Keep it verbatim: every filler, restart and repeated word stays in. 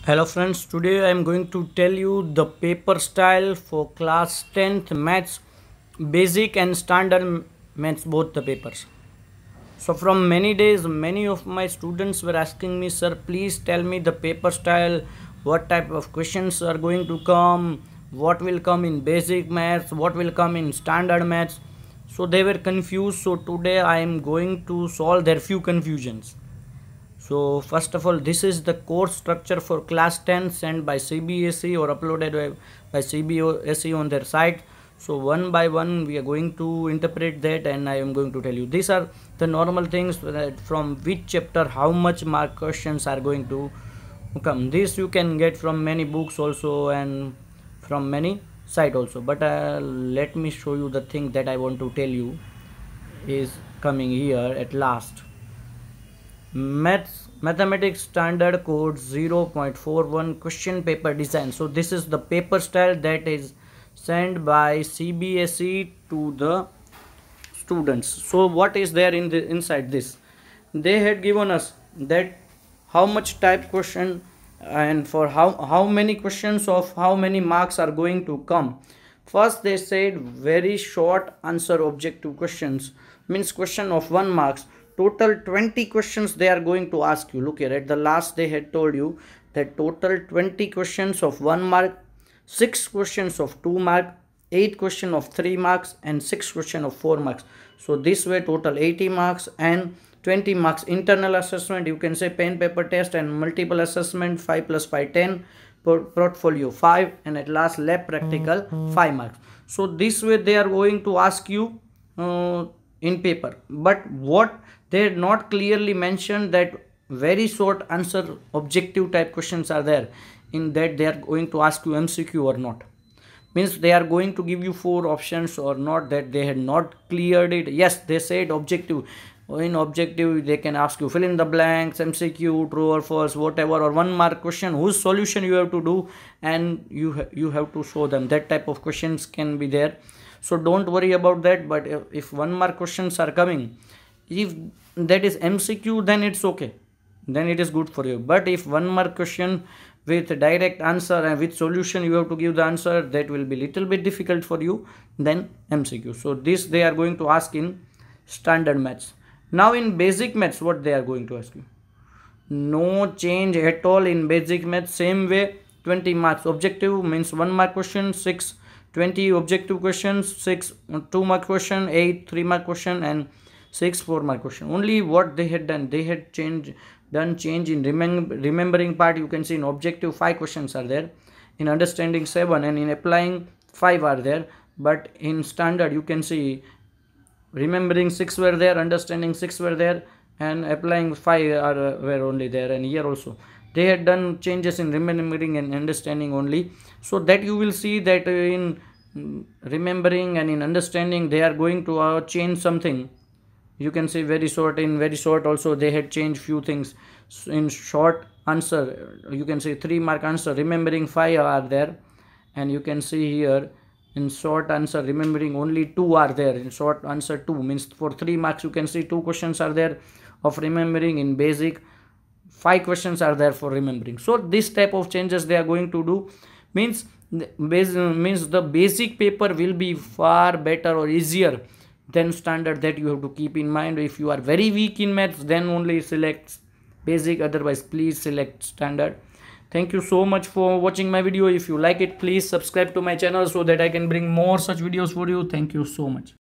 Hello friends, today I am going to tell you the paper style for class tenth maths, basic and standard maths, both the papers. So from many days many of my students were asking me, sir, please tell me the paper style, what type of questions are going to come, what will come in basic maths, what will come in standard maths. So they were confused, so today I am going to solve their few confusions. So first of all, this is the course structure for class ten sent by C B S E or uploaded by C B S E on their site. So one by one we are going to interpret that, and I am going to tell you these are the normal things that from which chapter how much mark questions are going to come. This you can get from many books also and from many site also, but uh, let me show you the thing that I want to tell you is coming here at last. Maths Mathematics Standard Code zero point four one question paper design. So this is the paper style that is sent by C B S E to the students. So what is there in the inside this? They had given us that how much type question and for how how many questions of how many marks are going to come. First they said very short answer objective questions, means question of one marks. Total twenty questions they are going to ask you. Look here, at the last they had told you that total twenty questions of one mark, six questions of two mark, eight question of three marks and six question of four marks. So this way total eighty marks and twenty marks internal assessment, you can say pen paper test, and multiple assessment five plus five ten, portfolio five, and at last lab practical five marks. So this way they are going to ask you uh, in paper, but what they not clearly mentioned that very short answer objective type questions are there. In that they are going to ask you M C Q or not, means they are going to give you four options or not, that they had not cleared it. Yes, they said objective. In objective they can ask you fill in the blanks, M C Q, true or false, whatever, or one mark question whose solution you have to do and you ha you have to show them. That type of questions can be there, so don't worry about that. But if, if one mark questions are coming, if that is M C Q, then it's okay, then it is good for you. But if one mark question with direct answer and with solution you have to give the answer, that will be little bit difficult for you, then M C Q. So this they are going to ask in standard maths. Now in basic maths, what they are going to ask you? No change at all in basic maths. Same way, twenty marks objective, means one mark question, six twenty objective questions, six two mark question, eight three mark question, and six four mark question. Only what they had done, they had changed done change in remember, remembering part. You can see in objective five questions are there, in understanding seven, and in applying five are there. But in standard you can see remembering six were there, understanding six were there, and applying five are uh, were only there. And here also they had done changes in remembering and understanding only, so that you will see that in remembering and in understanding they are going to uh, change something. You can see very short, in very short also they had changed few things. In short answer you can see three mark answer, remembering five are there, and you can see here in short answer remembering only two are there. In short answer two, means for three marks you can see two questions are there of remembering. In basic five questions are there for remembering. So this type of changes they are going to do, means means the basic paper will be far better or easier than standard. That you have to keep in mind. If you are very weak in maths, then only select basic, otherwise please select standard. Thank you so much for watching my video. If you like it, please subscribe to my channel so that I can bring more such videos for you. Thank you so much.